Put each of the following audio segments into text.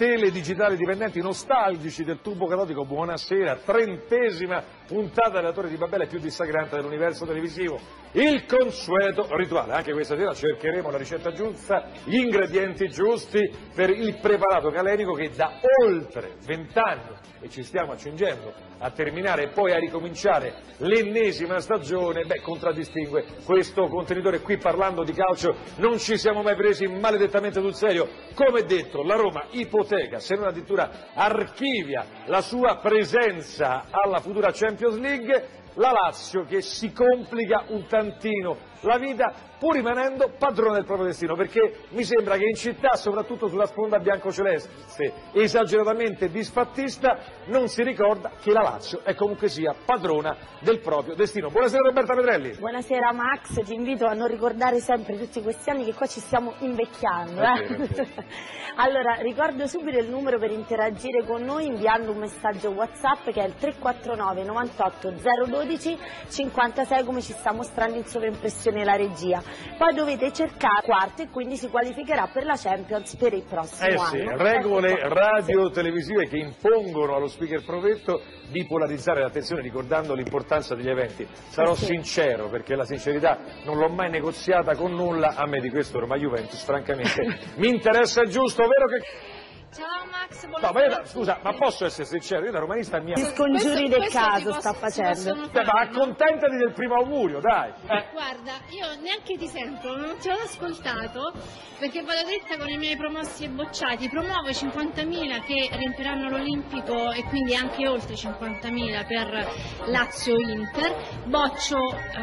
teledigitali dipendenti nostalgici del tubo catodico, buonasera, 30ª puntata della Torre di Babele più dissacrante dell'universo televisivo. Il consueto rituale, anche questa sera cercheremo la ricetta giusta, gli ingredienti giusti per il preparato calenico che da oltre 20 anni, e ci stiamo accingendo a terminare e poi a ricominciare l'ennesima stagione, contraddistingue questo contenitore. Qui parlando di calcio non ci siamo mai presi maledettamente sul serio. Come detto, la Roma ipoteca, se non addirittura archivia la sua presenza alla futura Champions League, la Lazio che si complica un tantino la vita pur rimanendo padrone del proprio destino, perché mi sembra che in città, soprattutto sulla sponda biancoceleste, esageratamente disfattista, non si ricorda che la Lazio è comunque sia padrona del proprio destino. Buonasera Roberta Pedrelli. Buonasera Max, ti invito a non ricordare sempre tutti questi anni che qua ci stiamo invecchiando. Allora, ricordo subito il numero per interagire con noi inviando un messaggio WhatsApp che è il 349 98 012 56, come ci sta mostrando in sovraimpressione la regia. Poi dovete cercare quarto e quindi si qualificherà per la Champions per il prossimo anno. Regole radio-televisive che impongono allo speaker provetto di polarizzare l'attenzione ricordando l'importanza degli eventi. Sarò sincero, perché la sincerità non l'ho mai negoziata con nulla, a me di questo Roma Juventus francamente mi interessa il giusto, vero che... Ciao Max, no, scusa, ma posso essere sincero, io da romanista mia... Gli scongiuri del caso sta facendo. Ma accontentati del primo augurio, dai! Guarda, io neanche ti sento, non ti ho ascoltato, perché vado dritta con i miei promossi e bocciati. Promuovo i 50.000 che riempiranno l'Olimpico e quindi anche oltre 50.000 per Lazio-Inter. Boccio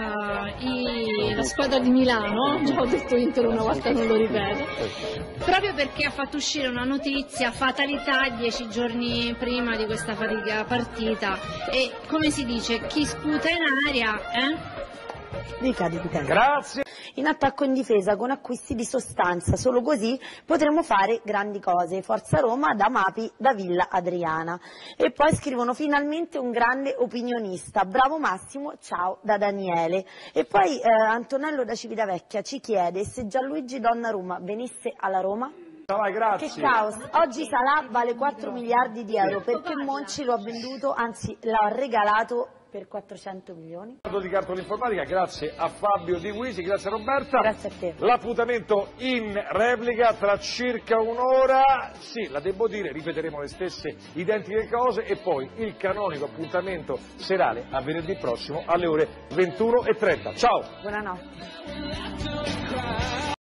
la squadra di Milano, già ho detto Inter una volta, non lo ripeto, proprio perché ha fatto uscire una notizia, fatalità 10 giorni prima di questa fatica partita, e come si dice, chi sputa in aria Ricade. Grazie. In attacco e in difesa con acquisti di sostanza, solo così potremo fare grandi cose. Forza Roma da Mapi, da Villa Adriana. E poi scrivono finalmente un grande opinionista, bravo Massimo, ciao da Daniele. E poi Antonello da Civitavecchia ci chiede se Gianluigi Donnarumma venisse alla Roma. Vai, grazie. Che caos, oggi Salah vale 4 miliardi di euro perché Monchi lo ha venduto, anzi l'ha regalato per 400 milioni. Di cartone informatica, grazie a Fabio Di Guisi, grazie a Roberta. Grazie a te. L'appuntamento in replica tra circa un'ora, sì, la devo dire, ripeteremo le stesse identiche cose e poi il canonico appuntamento serale a venerdì prossimo alle ore 21:30. Ciao! Buonanotte.